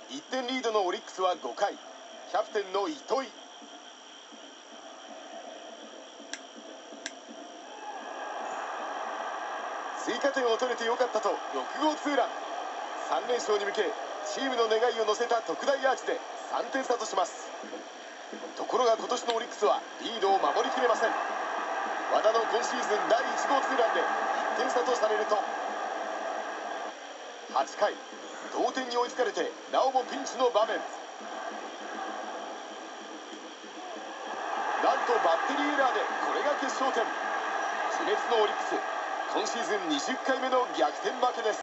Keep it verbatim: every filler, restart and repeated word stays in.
いってんリードのオリックスはごかい、キャプテンの糸井。追加点を取れてよかったとろくごうツーラン。さんれんしょうに向けチームの願いを乗せた特大アーチでさんてんさとします。ところが今年のオリックスはリードを守りきれません。和田の今シーズンだいいちごうツーランでいってんさとされると、はちかい同点に追いつかれてなおもピンチの場面。なんとバッテリーエラーでこれが決勝点。地熱のオリックス、今シーズンにじゅっかいめの逆転負けです。